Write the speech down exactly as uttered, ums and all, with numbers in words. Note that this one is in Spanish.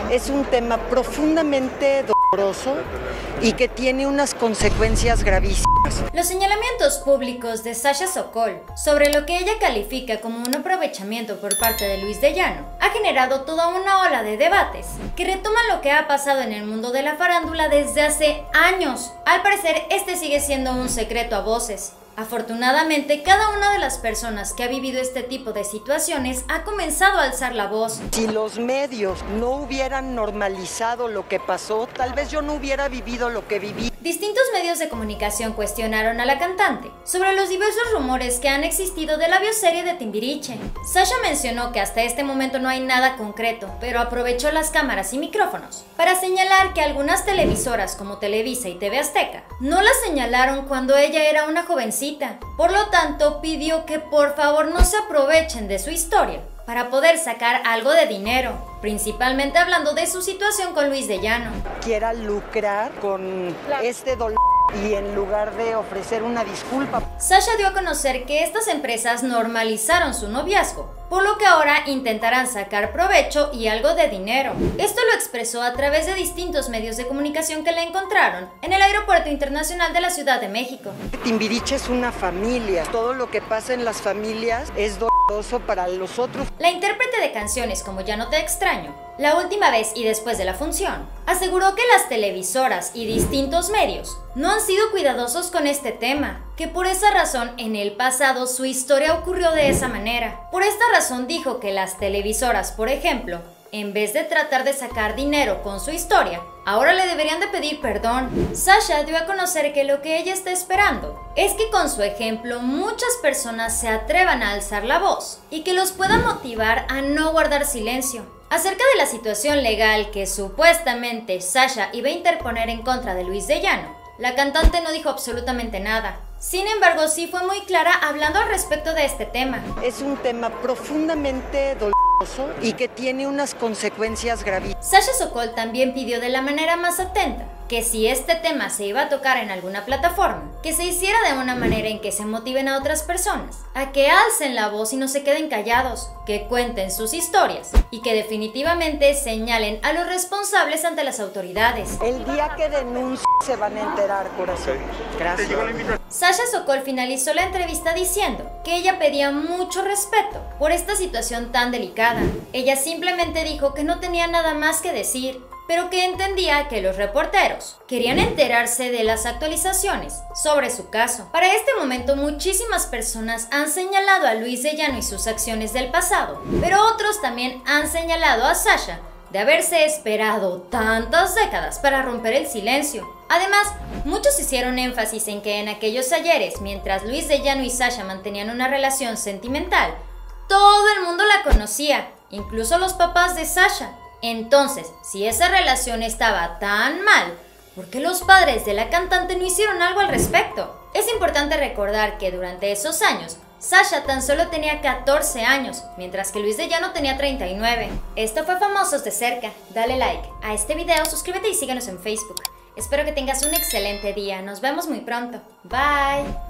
Es un tema profundamente doloroso y que tiene unas consecuencias gravísimas. Los señalamientos públicos de Sasha Sokol sobre lo que ella califica como un aprovechamiento por parte de Luis de Llano ha generado toda una ola de debates que retoman lo que ha pasado en el mundo de la farándula desde hace años. Al parecer, este sigue siendo un secreto a voces. Afortunadamente, cada una de las personas que ha vivido este tipo de situaciones ha comenzado a alzar la voz. Si los medios no hubieran normalizado lo que pasó, tal vez yo no hubiera vivido lo que viví. Distintos medios de comunicación cuestionaron a la cantante sobre los diversos rumores que han existido de la bioserie de Timbiriche. Sasha mencionó que hasta este momento no hay nada concreto, pero aprovechó las cámaras y micrófonos para señalar que algunas televisoras como Televisa y T V Azteca no la señalaron cuando ella era una jovencita. Por lo tanto, pidió que por favor no se aprovechen de su historia para poder sacar algo de dinero, principalmente hablando de su situación con Luis de Llano. Quiera lucrar con este dolor y en lugar de ofrecer una disculpa. Sasha dio a conocer que estas empresas normalizaron su noviazgo, por lo que ahora intentarán sacar provecho y algo de dinero. Esto lo expresó a través de distintos medios de comunicación que la encontraron en el Aeropuerto Internacional de la Ciudad de México. Timbiriche es una familia. Todo lo que pasa en las familias es doloroso para los otros. La intérprete de canciones como Ya no te extraño, la última vez y después de la función, aseguró que las televisoras y distintos medios no han sido cuidadosos con este tema, que por esa razón en el pasado su historia ocurrió de esa manera. Por esta razón dijo que las televisoras, por ejemplo, en vez de tratar de sacar dinero con su historia, ahora le deberían de pedir perdón. Sasha dio a conocer que lo que ella está esperando es que con su ejemplo muchas personas se atrevan a alzar la voz y que los pueda motivar a no guardar silencio. Acerca de la situación legal que supuestamente Sasha iba a interponer en contra de Luis de Llano, la cantante no dijo absolutamente nada. Sin embargo, sí fue muy clara hablando al respecto de este tema. Es un tema profundamente doloroso y que tiene unas consecuencias gravísimas. Sasha Sokol también pidió de la manera más atenta que si este tema se iba a tocar en alguna plataforma, que se hiciera de una manera en que se motiven a otras personas a que alcen la voz y no se queden callados, que cuenten sus historias y que definitivamente señalen a los responsables ante las autoridades. El día que denuncie se van a enterar, corazón. Gracias. Sasha Sokol finalizó la entrevista diciendo que ella pedía mucho respeto por esta situación tan delicada. Ella simplemente dijo que no tenía nada más que decir, pero que entendía que los reporteros querían enterarse de las actualizaciones sobre su caso. Para este momento, muchísimas personas han señalado a Luis de Llano y sus acciones del pasado, pero otros también han señalado a Sasha de haberse esperado tantas décadas para romper el silencio. Además, muchos hicieron énfasis en que en aquellos ayeres, mientras Luis de Llano y Sasha mantenían una relación sentimental, todo el mundo la conocía, incluso los papás de Sasha. Entonces, si esa relación estaba tan mal, ¿por qué los padres de la cantante no hicieron algo al respecto? Es importante recordar que durante esos años, Sasha tan solo tenía catorce años, mientras que Luis de Llano tenía treinta y nueve. Esto fue Famosos de Cerca. Dale like a este video, suscríbete y síguenos en Facebook. Espero que tengas un excelente día. Nos vemos muy pronto. Bye.